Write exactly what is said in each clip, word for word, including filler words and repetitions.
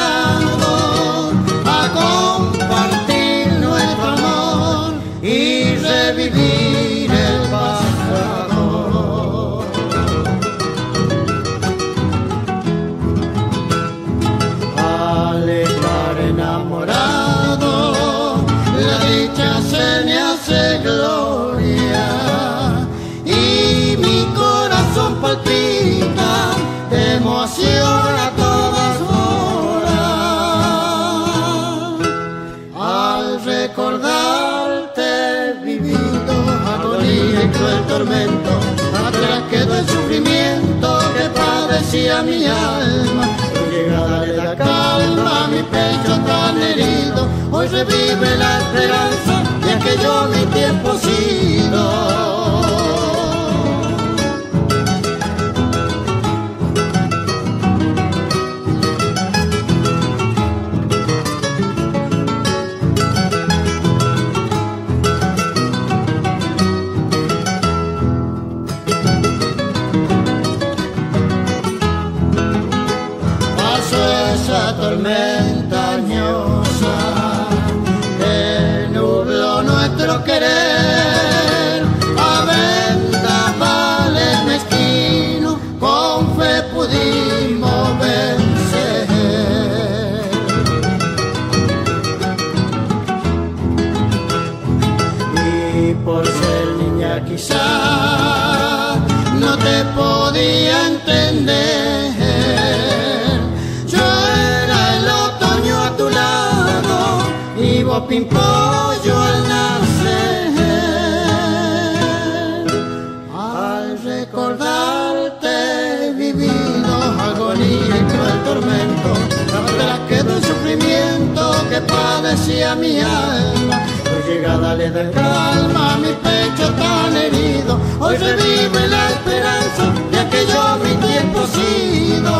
enamorados a compartir nuestro amor y revivir el pasado. Al estar enamorado, la dicha se me hace gloria y mi corazón palpita de emoción a todas horas. Al recordarte vivido agonía y cruel tormento, atrás quedó el sufrimiento que padecía mi alma. Tu llegada le da calma a mi pecho tan herido, hoy revive la esperanza de aquello mi tiempo sido. Tormenta añosa que nubló nuestro querer, a vendavales mezquinos con fe pudimos vencer. Y por ser niña quizá no te podía entender. Vivo pimpollo al nacer, al recordarte vivido agonía y cruel tormento, atrás quedó el sufrimiento que padecía mi alma. Tu llegada le da calma a mi pecho tan herido, hoy revive la esperanza de aquello mi tiempo sido.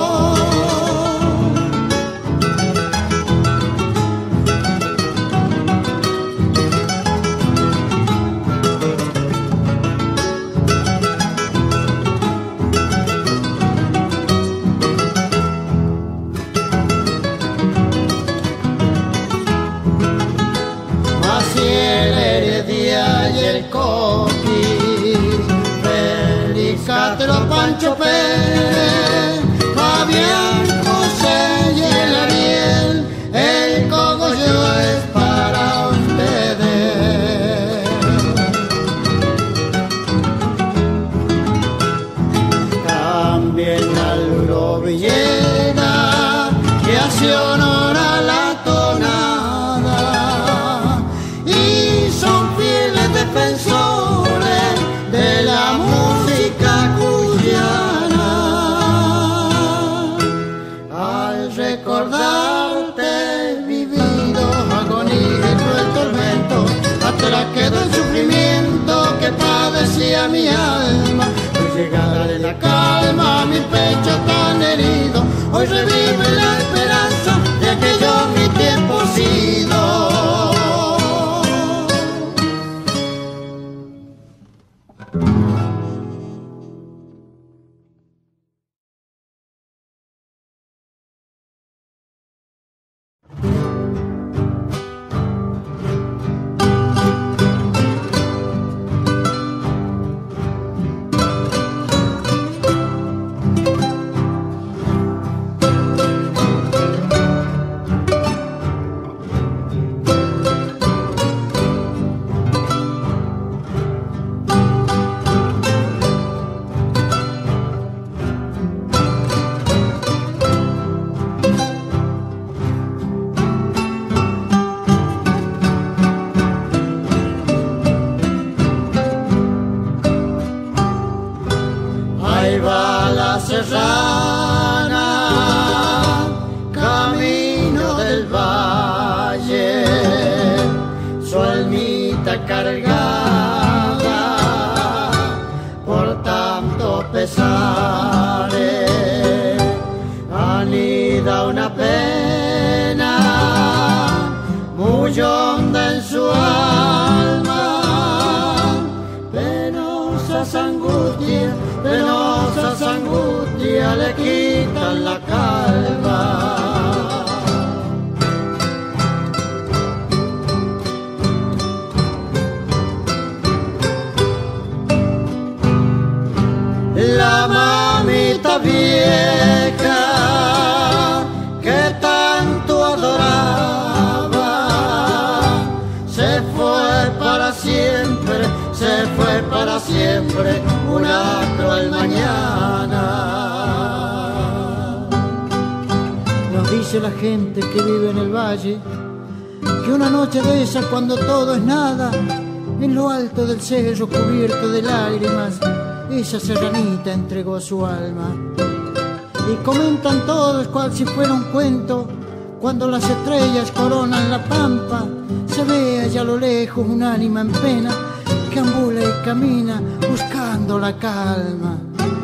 Y el Coqui, Félix Castro, Pancho Pérez, Fabián, José y el Ariel, el cogollo es para ustedes. También al Luro Villena, que hace honor a la tonada, defensores de la música cuyana. Al recordarte vivido agonía y cruel tormento, atrás quedó el sufrimiento que padecía mi alma. Tu llegada le da calma a mi pecho tan herido, hoy revive la esperanza de aquello mi tiempo sido. Serrana, camino del valle, su almita cargada por tantos pesares, anida una pena muy honda en su alma, penosas angustias, penosas angustias le quitan la calma. dice la gente que vive en el valle, que una noche de esa cuando todo es nada, en lo alto del cerro cubierto de lágrimas, esa serranita entregó su alma. Y comentan todos cual si fuera un cuento, cuando las estrellas coronan la pampa, se ve allá a lo lejos un ánima en pena que ambula y camina buscando la calma.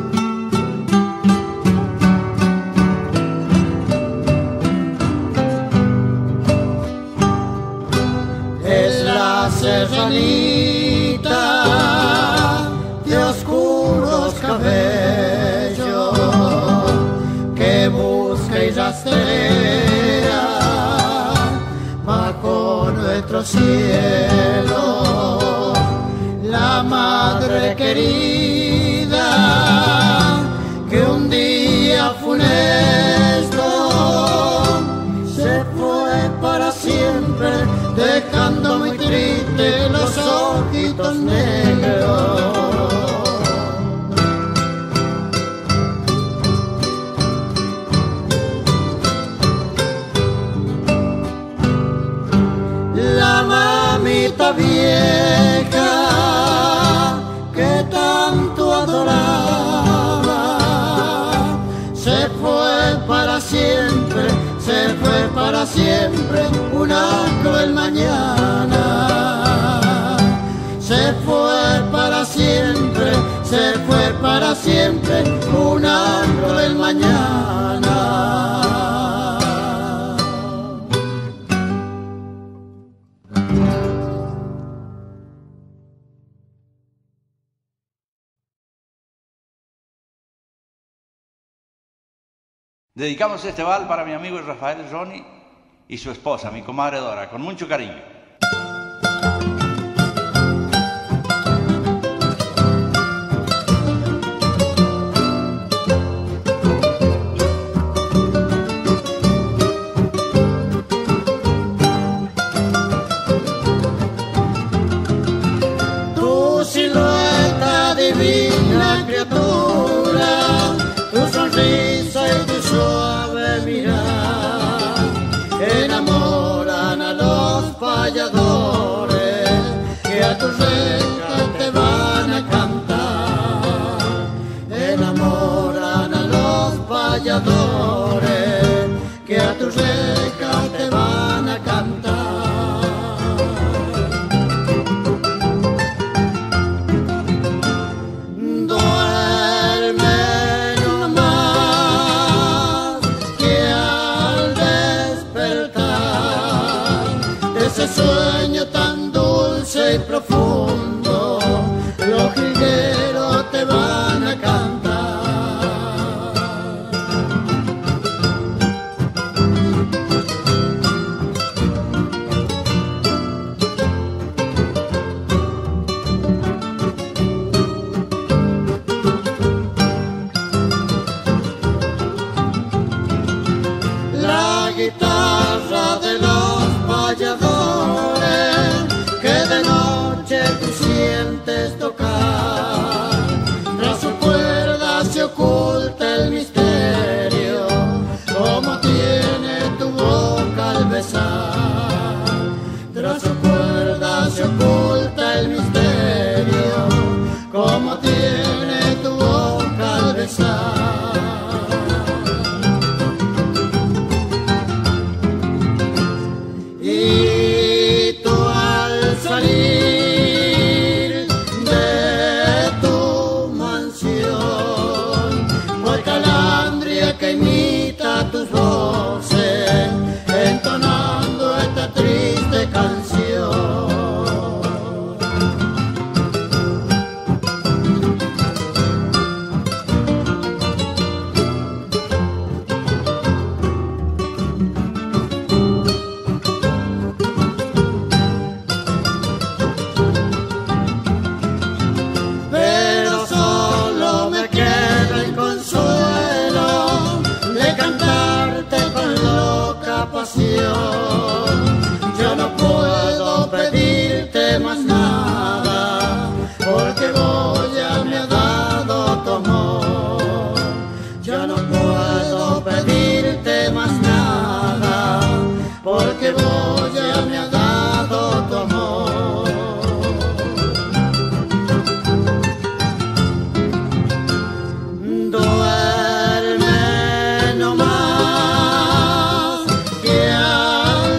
Es la serranita de oscuros cabellos que busca y rastrea bajo nuestro cielo, la madre querida que un día funesto se fue para siempre, dejando muy triste los ojitos negros. La mamita vieja que tanto adoraba se fue para siempre, se fue para siempre, una cruel mañana. Se fue para siempre, se fue para siempre, una cruel mañana. Dedicamos este vals para mi amigo Rafael Ronnie y su esposa, mi comadre Dora, con mucho cariño. Tu silueta divina criatura, tu sonrisa y tu suave mirar enamoran a los payadores que a tus rejas te van a cantar. Enamoran a los payadores que a tus rejas te van a cantar. Ese sueño tan dulce y profundo, los jilgueros te van a cantar. La guitarra de los payadores que de noche tú sientes tocar, tras su cuerda se oculta el misterio, como tiene tu boca al besar. Tras su cuerda se oculta el misterio, como tiene tu boca al besar. Que imita tus voces, entonando esta triste canción. Pero solo me queda el consuelo de cantarte con loca pasión. Yo no puedo pedirte más nada, porque Goya me ha dado tu amor. Yo no puedo pedirte más nada, porque vos ya me has dado tu amor. Duerme nomás, que al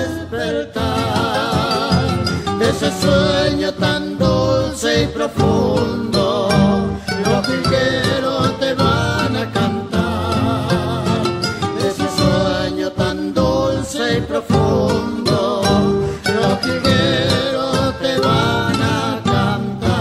despertar de ese sueño tan dulce y profundo, los jilgueros te van a cantar. De ese sueño tan dulce y profundo, los jilgueros te van a cantar.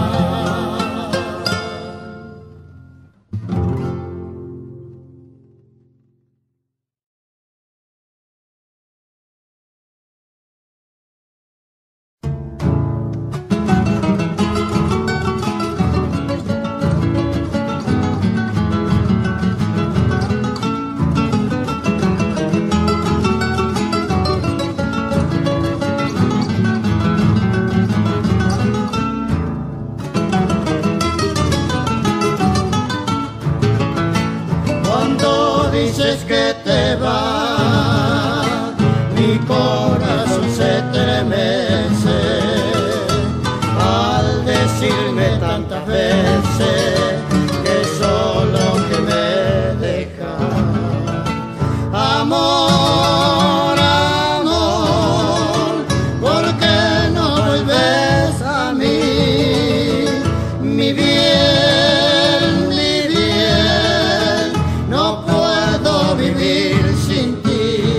Dices que te vas, mi corazón se estremece al decirme tantas veces que solo que me dejas. Amor, amor, ¿por qué no vuelves a mí? Mi bien, mi bien, no puedo vivir sin ti.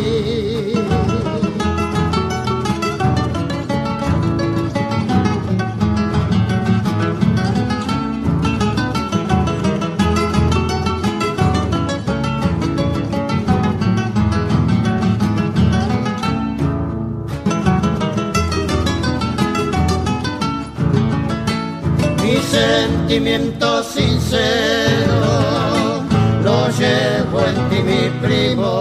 Mi sentimiento sincero lo llevo en ti, mi primo,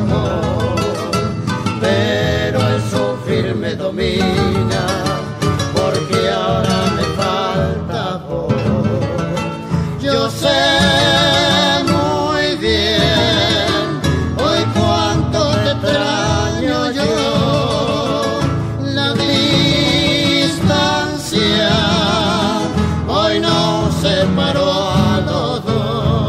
pero el sufrir me domina, porque ahora me falta vos. Yo sé muy bien hoy cuánto te extraño yo, la distancia hoy nos separó a los dos.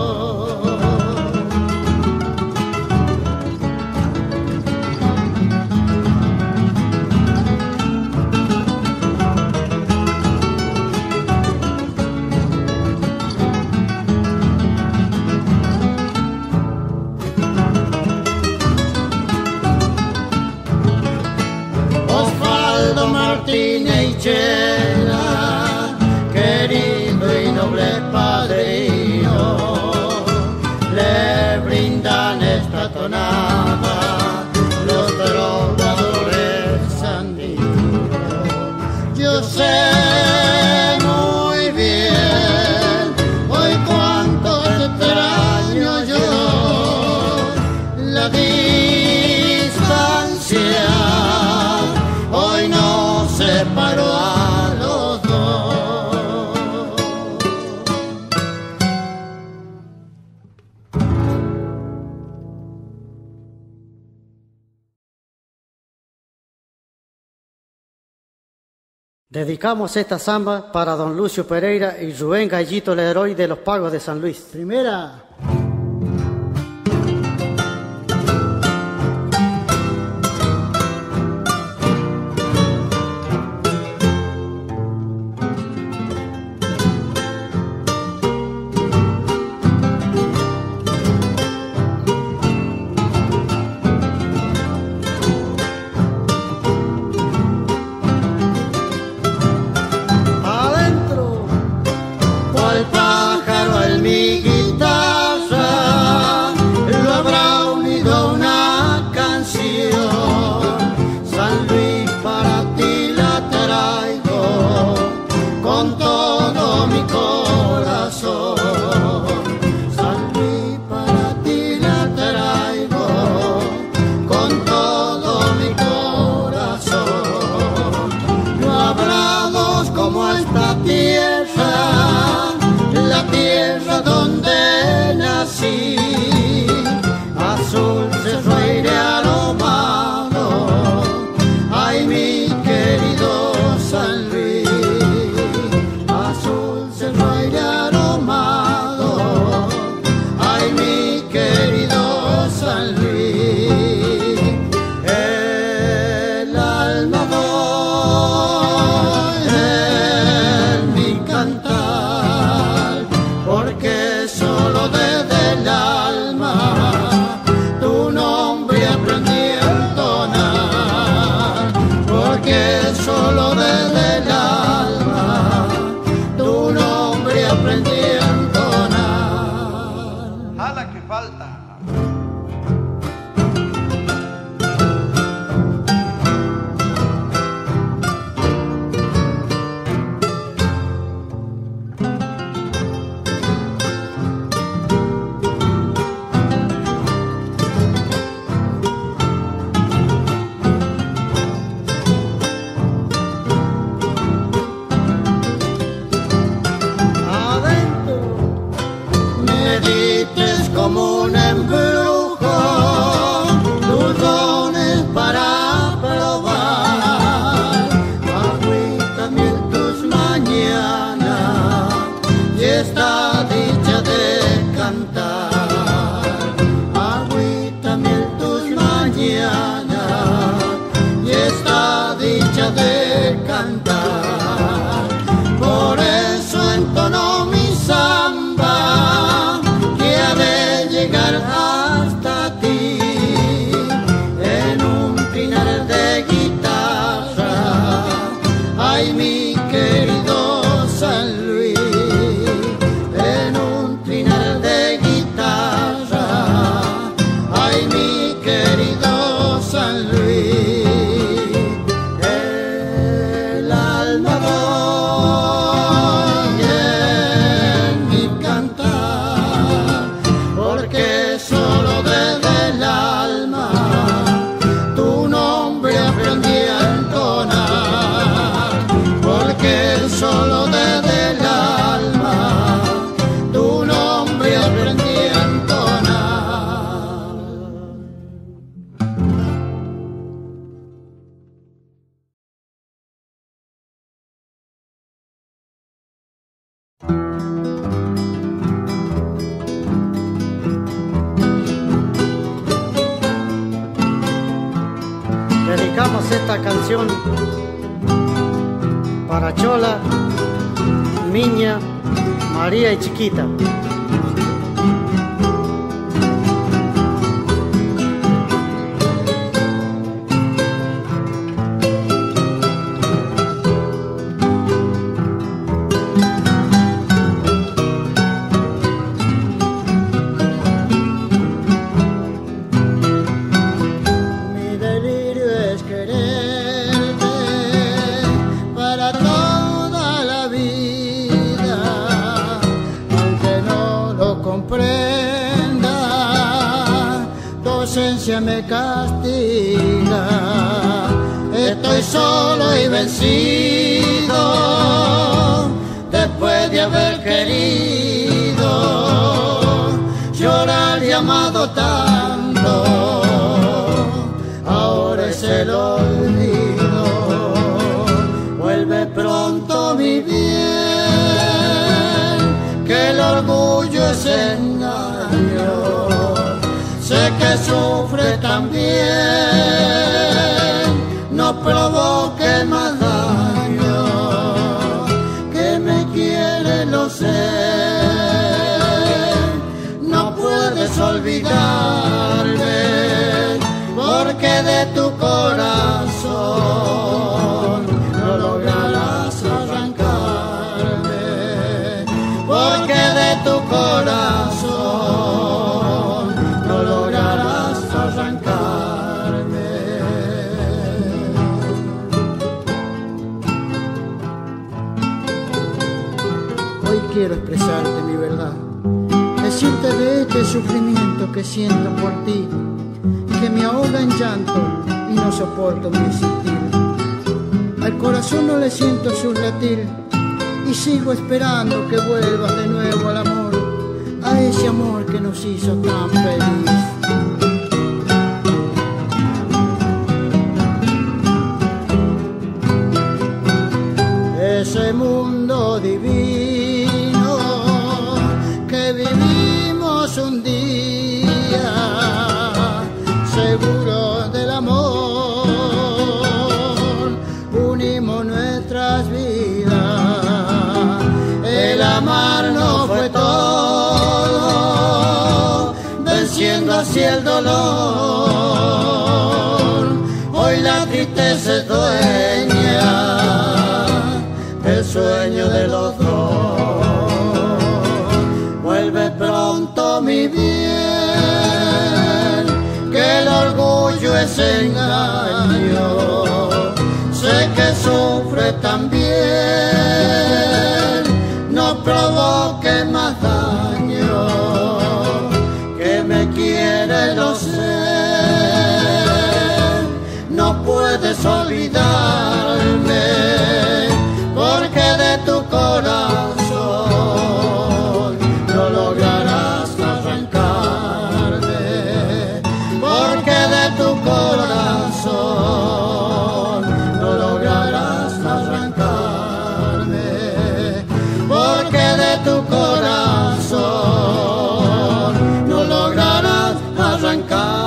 Osvaldo Martínez y Chela, querido y noble padrino, le brindan esta tonada los trovadores andinos. Yo sé muy bien hoy cuánto te extraño yo, la distancia hoy nos separó a los dos. Dedicamos esta samba para don Lucio Pereira y Rubén Gallito Leroy de los Pagos de San Luis. Primera. Cual pájaro en mi guitarra dedicamos esta canción para Chola, Miña, María y Chiquita. Me castiga, estoy solo y vencido después de haber querido, llorar y amado tanto, ahora es el olvido. Vuelve pronto mi bien, que el orgullo es engaño. Sé que sufre también, no provoque más daño, que me quiere lo sé, no puedes olvidarme, porque de tu corazón no lograrás arrancarme, porque de tu corazón quiero expresarte mi verdad, decirte de este sufrimiento que siento por ti, que me ahoga en llanto y no soporto mi existir. Al corazón no le siento su latir y sigo esperando que vuelvas de nuevo al amor, a ese amor que nos hizo tan feliz. Ese mundo divino que vivimos un día, seguro del amor, unimos nuestras vidas. El amar no fue todo, venciendo así el dolor. Hoy la tristeza es dueña el sueño de los dos. Vuelve pronto mi bien, que el orgullo es engaño. Sé que sufre también, no provoque más daño, que me quiere lo sé, no puedes olvidarme, porque de tu corazón no lograrás arrancarme, porque de tu corazón no lograrás arrancarme, porque de tu corazón no lograrás arrancarme.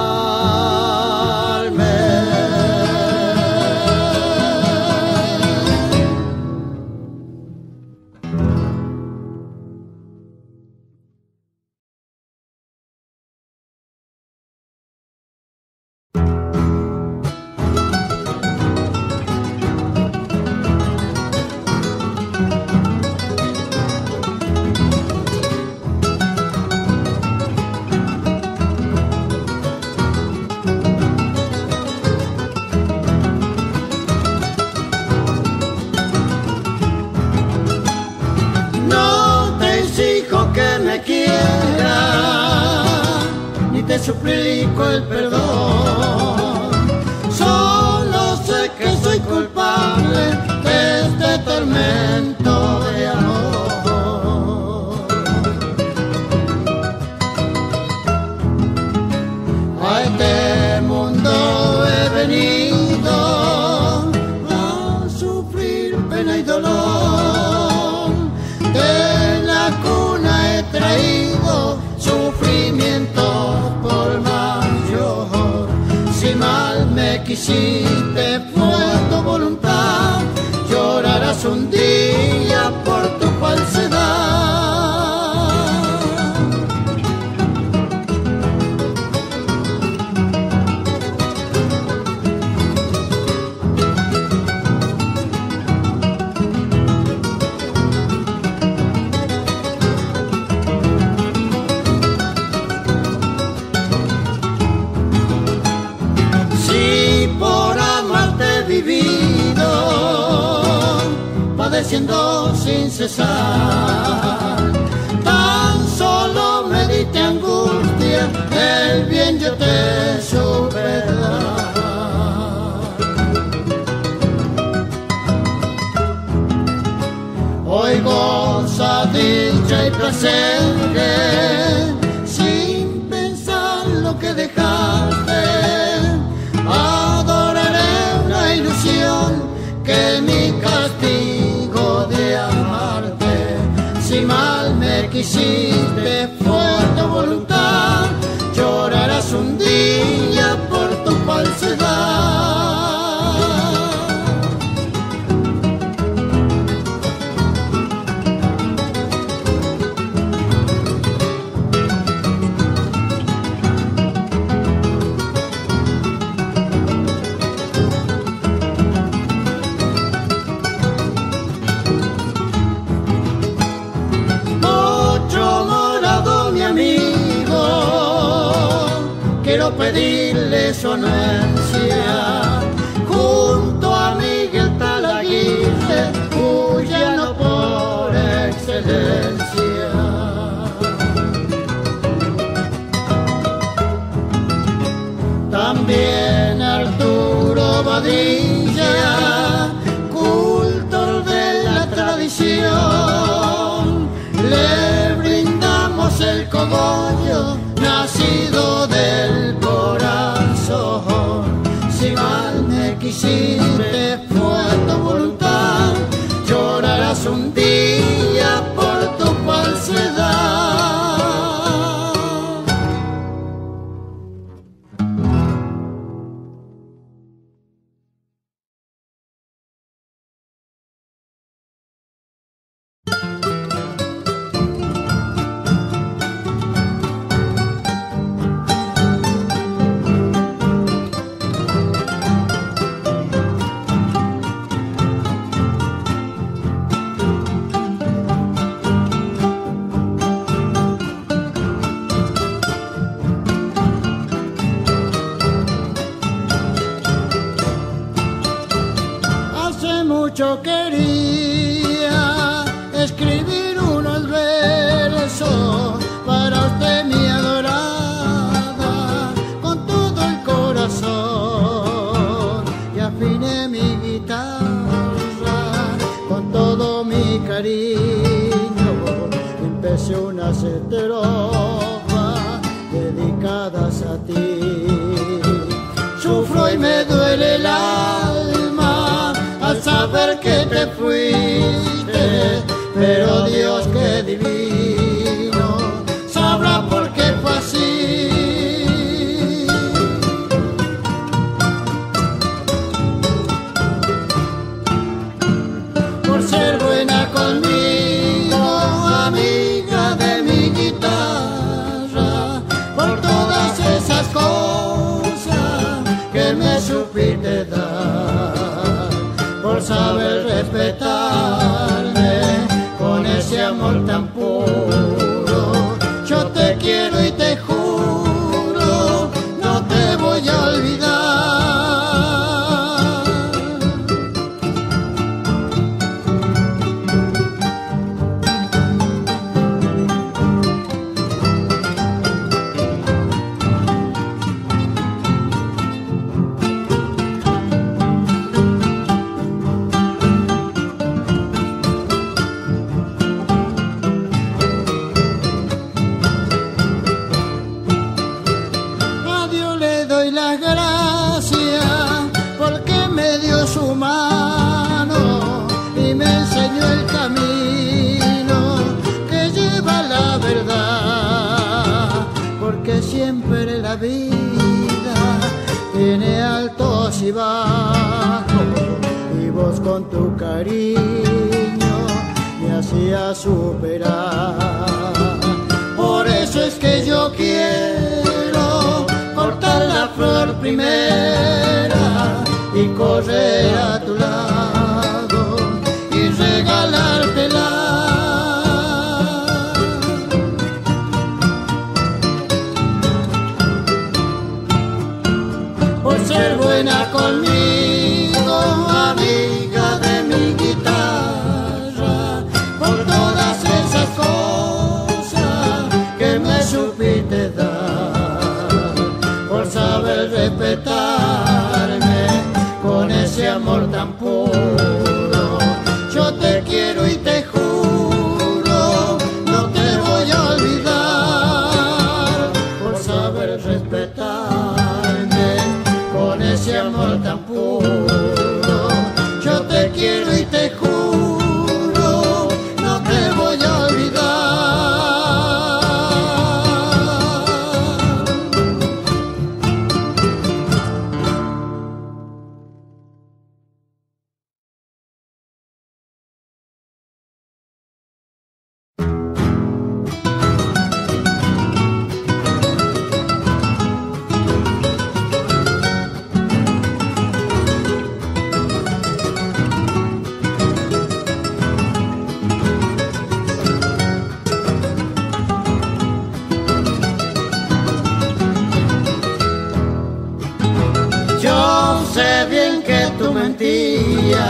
Te suplico el perdón, solo sé que soy culpable de este tormento de amor. A este mundo he venido a sufrir pena y dolor, de la cuna he traído sufrimiento por mayor. mal me quisiste, fue tu voluntad, llorarás un día por tu falsedad. Padeciendo sin cesar, tan solo me diste angustia, el bien yo te supe dar. Hoy goza dicha y placer, sin pensar lo que dejaste, adoraré una ilusión que mi castigo de amarte. Si mal me quisiste, fue tu voluntad, llorarás un día por tu falsedad. Quiero pedirle su anuencia junto a Miguel Talaguirre, cuyano por excelencia. También Arturo Badilla, cultor de la tradición, le brindamos el cogollo nacido del corazón. Si mal me quisiste, fue tu voluntad, llorarás un día por tu falsedad. Mucho quería escribir unos versos para usted, mi adorada, con todo el corazón, y afiné mi guitarra con todo mi cariño, y empecé unas estrofas dedicadas a ti. Sufro y me duele el alma al saber que te fuiste, pero Dios que divino sabrá por qué fue así. Por ser buena conmigo, amiga de mi guitarra, por todas esas cosas que me supiste dar, por saber respetarme con ese amor tan puro. Yo te quiero y te juro, no te voy a olvidar. y bajos, y vos con tu cariño me hacías superar. Por eso es que yo quiero cortar la flor primera y correr a tu lado y regalártela. Por ser buena conmigo, amiga de mi guitarra, por todas esas cosas que me supiste dar, por saber respetarme con ese amor tan puro. Yo te quiero y te juro, no te voy a olvidar, por saber respetarme con ese amor tan puro. Yo te quiero y te juro, no te voy a olvidar. Sé bien que tú mentías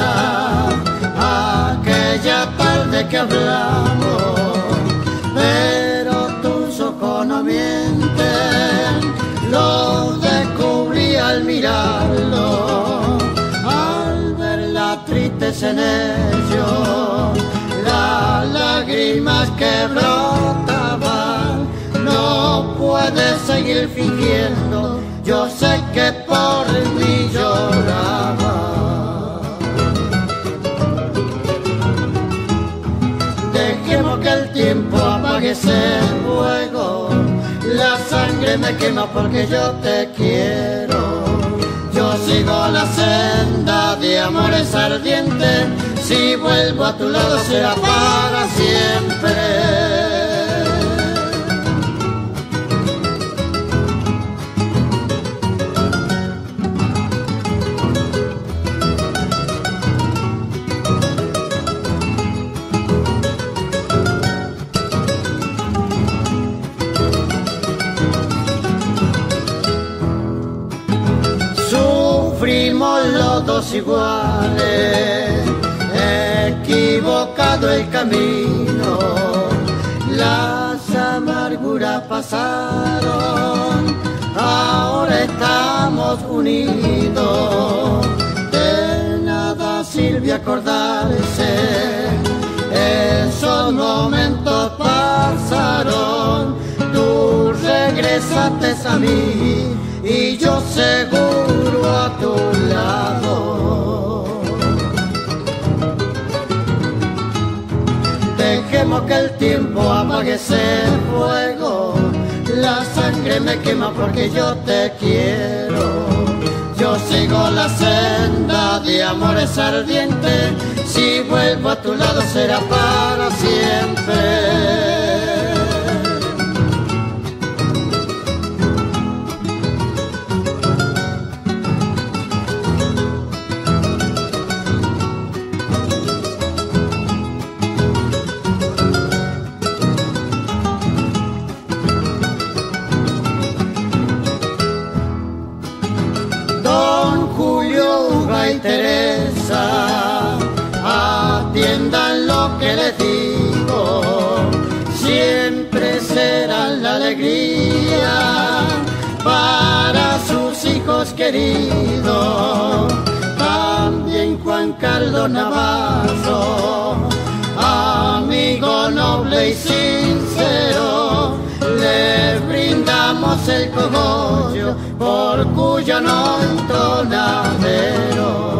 aquella tarde que hablamos, pero tus ojos no mienten, lo descubrí al mirarlo, al ver la tristeza en ellos, las lágrimas que brotaban. No puedes seguir fingiendo, yo sé que por mí lloraba. Dejemos que el tiempo apague ese fuego, la sangre me quema porque yo te quiero. Yo sigo la senda de amores ardientes, si vuelvo a tu lado será para siempre. Sufrimos los dos iguales, equivocado el camino, las amarguras pasaron, ahora estamos unidos. De nada sirve acordarse, esos momentos pasaron, tú regresaste a mí y yo seguro a tu lado. Dejemos que el tiempo apague ese fuego, la sangre me quema porque yo te quiero. Yo sigo la senda de amores ardientes, si vuelvo a tu lado será para siempre. Y Teresa, atiendan lo que les digo, siempre serán la alegría para sus hijos queridos. También Juan Carlos Navarro, amigo noble y sincero, le brindamos el cogollo por cuyo no entonadero.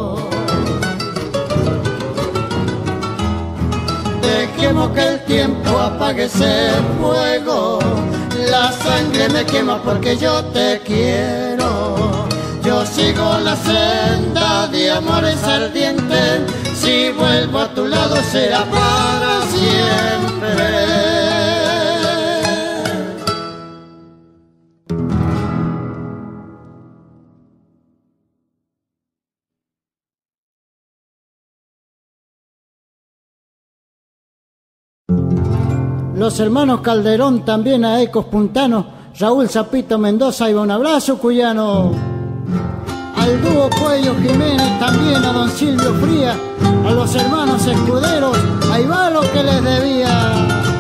Dejemos que el tiempo apague ese fuego, la sangre me quema porque yo te quiero. Yo sigo la senda de amores ardientes, si vuelvo a tu lado será para siempre. Los hermanos Calderón, también a Ecos Puntanos, Raúl Zapito Mendoza y un abrazo cuyano. Al dúo Cuello Jiménez, también a don Silvio Fría, a los hermanos Escuderos, ahí va lo que les debía.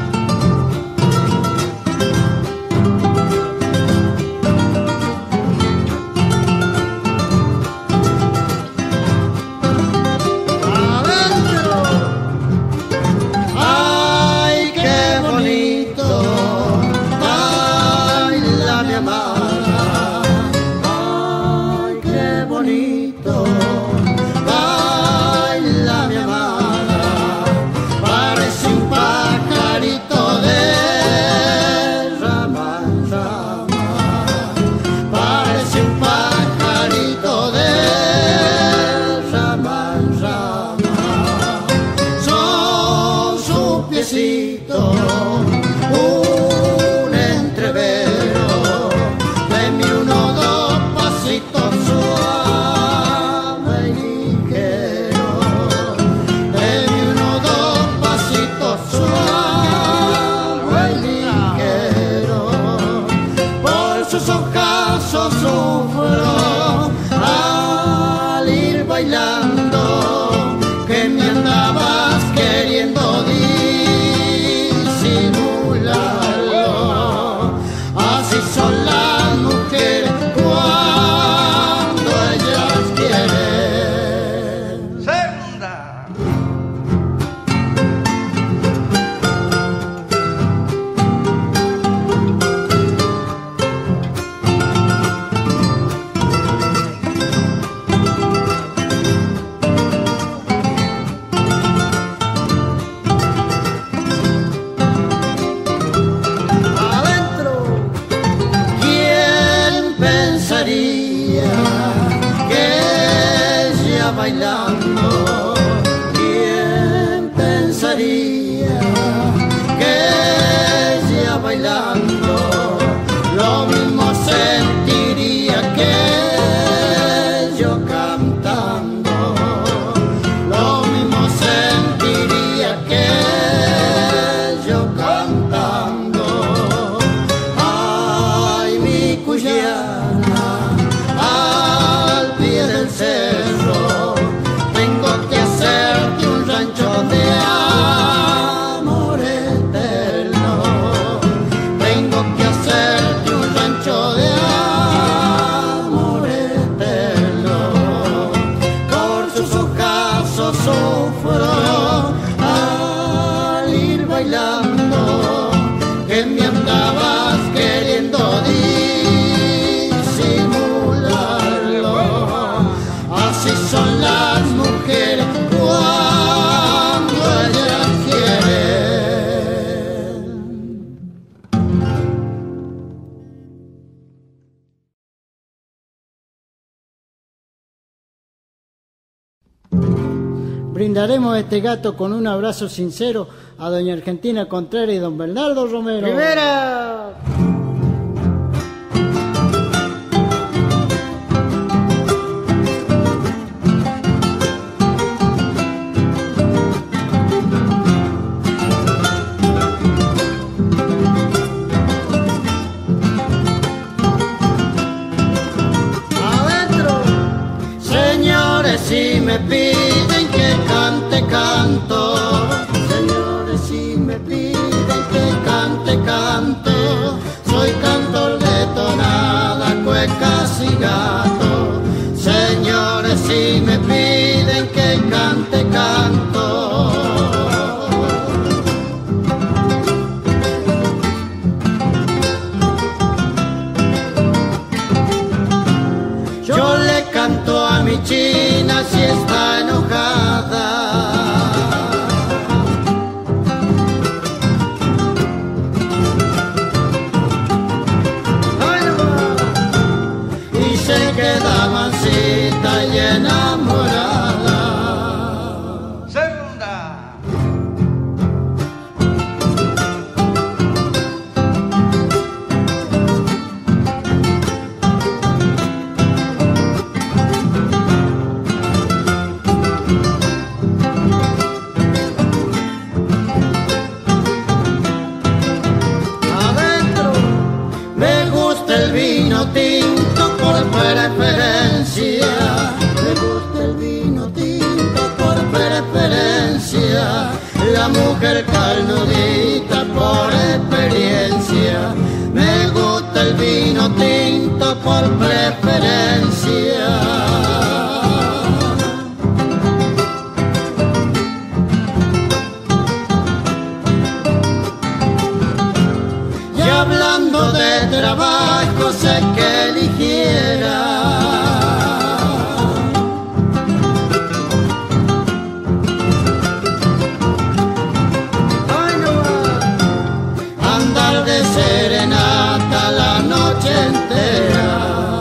Brindaremos este gato con un abrazo sincero a doña Argentina Contreras y don Bernardo Romero. ¡Rivera! ¡Adentro! Señores, si me piden que cante, canto. Señores, si me piden que cante, canto. Soy cantor de tonada, cuecas y gato. Señores, si me piden que cante, canto. Yo le canto a mi china si está enojada. Y se queda mansita mujer calnudita por experiencia, me gusta el vino tinto por preferencia. Y hablando de trabajo sé que eligiera de serenata la noche entera.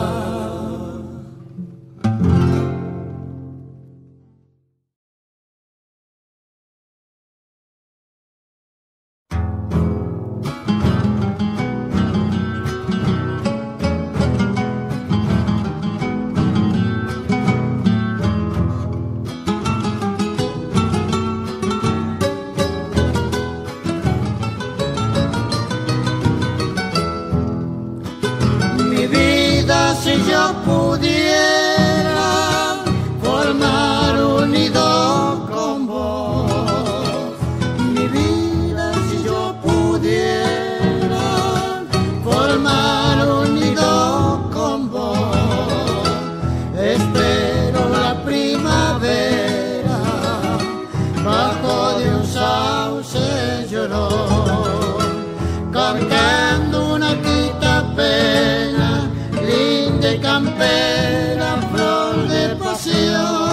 Si yo pudiera formar un nido con vos, mi vida, si yo pudiera formar un nido con vos, espero la primavera bajo de un sauce llorón, cantando una quita pena de campera, flor de pasión.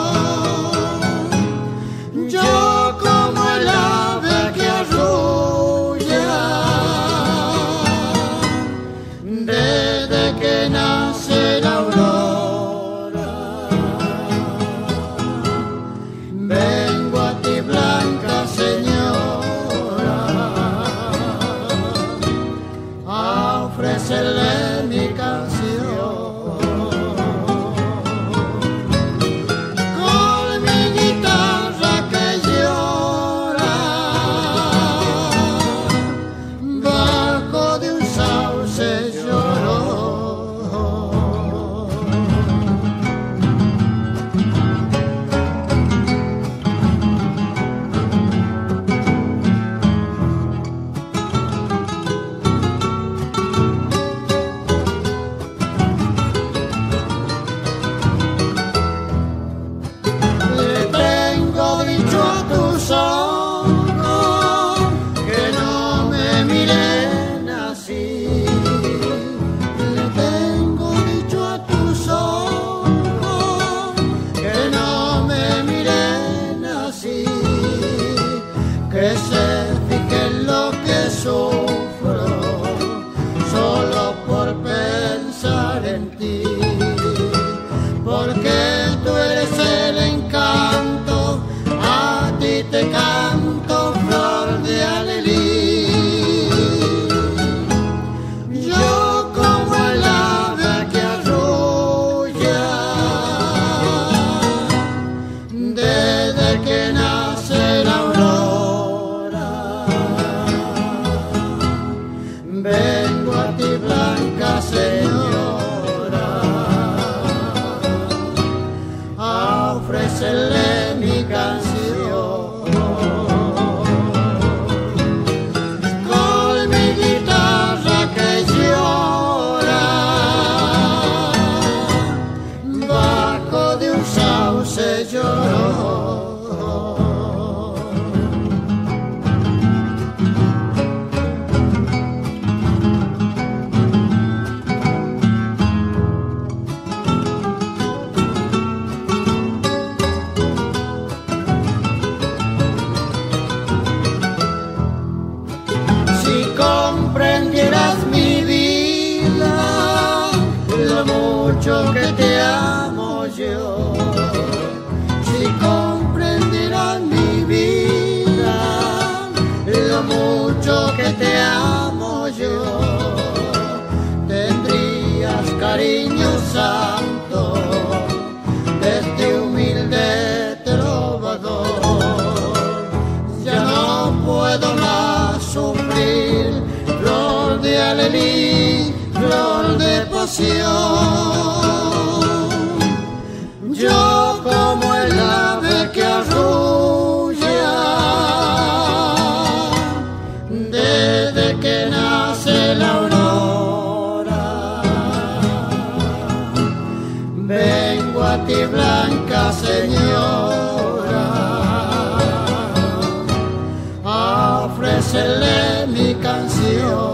Yo como el ave que arrulla desde que nace la aurora, vengo a ti blanca señora a ofrecerle mi canción. Que se fije en lo que sufro solo por pensar en ti, porque tú eres el encanto, a ti te canto flor de alelí. Yo como el ave que arrulla desde que nace la aurora, vengo a ti blanca señora a ofrecerle mi canción. Con mi guitarra que llora bajo de un sauce lloró. Comprendieras mi vida, lo mucho que te amo yo. Si comprendieras mi vida, lo mucho que te amo yo, tendrías cariño santo de este humilde trovador. Ya no puedo más sufrir, flor de alelí, flor de pasión. vengo a ti, blanca señora, a ofrecerle mi canción.